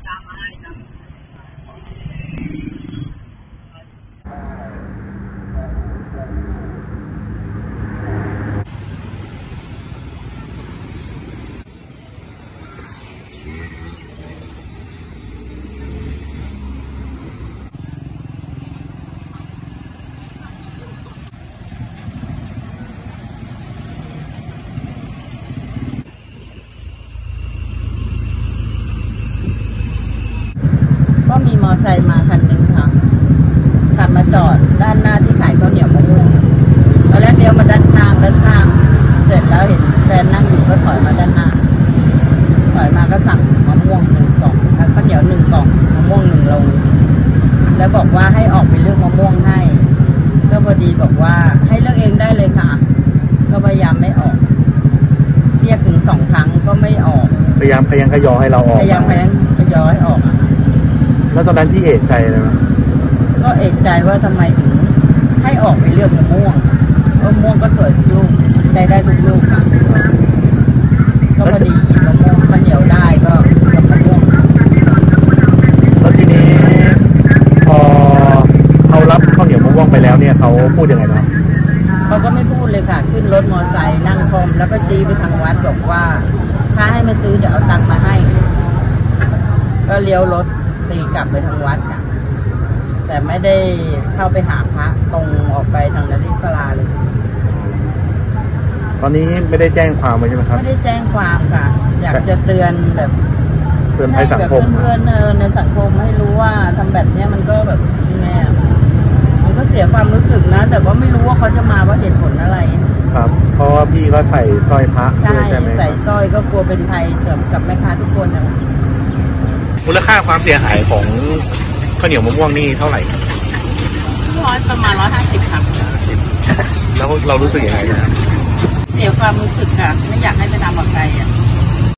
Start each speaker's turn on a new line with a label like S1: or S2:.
S1: ก็มีมอไซค์มาคันหนึ่งค่ะขับมาจอดด้านหน้าที่ขายข้าวเหนียวมะม่วงตอนแรกเลี้ยวมาด้านข้างเสร็จแล้วเห็นแฟนนั่งอยู่ก็ถอยมาด้านหน้าถอยมาก็สั่งมะม่วง1 กล่องข้าวเหนียว1 กล่องมะม่วง1 โลแล้วบอกว่าให้ออกไปเลือกมะม่วงให้ก็พอดีบอกว่าให้เลือกเองได้เลยค่ะก็พยายามไม่ออกเรียกถึง2 ครั้งก็ไม่ออก
S2: พยายามขยอให้เราออก
S1: พยายามขยอให้ออก
S2: แล้วตอนนั้นที่เอะใจเลยมั้ย
S1: ก็เอะใจว่าทำไมถึงให้ออกไปเลือกมะม่วงก็สวยทุกลูกได้ทุกลูกค่ะก็พอดีมะม่วงข้าวเหนียวได้ก็กับมะม่วง
S2: แล้วทีนี้พอเขารับข้าวเหนียวมะม่วงไปแล้วเนี่ยเขาพูดยังไงบ้าง
S1: เขาก็ไม่พูดเลยค่ะขึ้นรถมอเตอร์ไซค์นั่งคอมแล้วก็ชี้ไปทางวัดบอกว่าถ้าให้มาซื้อเดี๋ยวเอาตังค์มาให้ก็เลี้ยวรถตีกลับไปทางวัดค่ะแต่ไม่ได้เข้าไปหาพระตรงออกไปทางนริศราเลย
S2: ตอนนี้ไม่ได้แจ้งความใช่ไหมครับ
S1: ไม่ได้แจ้งความค่ะอยากจะเตือนแบบ
S2: เตือนให้สังคม
S1: เพื่อนในสังคมให้รู้ว่าทำแบบนี้มันก็แบบแม่มันก็เสียความรู้สึกนะแต่ว่าไม่รู้ว่าเขาจะมาว่าเหตุผลอะไร
S2: ครับเพราะว่าพี่ก็ใส่สร้อยพระ
S1: ใช่ไหมใส่สร้อยก็กลัวเป็นภัยกับแม่ค้าทุกคนนะ
S2: มูลค่าความเสียหายของข้าวเหนียวมะม่วงนี่เท่าไหร่
S1: ประมาณ150ค่ะ
S2: แล้วเรารู้สึกยังไงนะ
S1: เสียความรู้สึกค่ะไม่อยากให้ไปทำกับใคร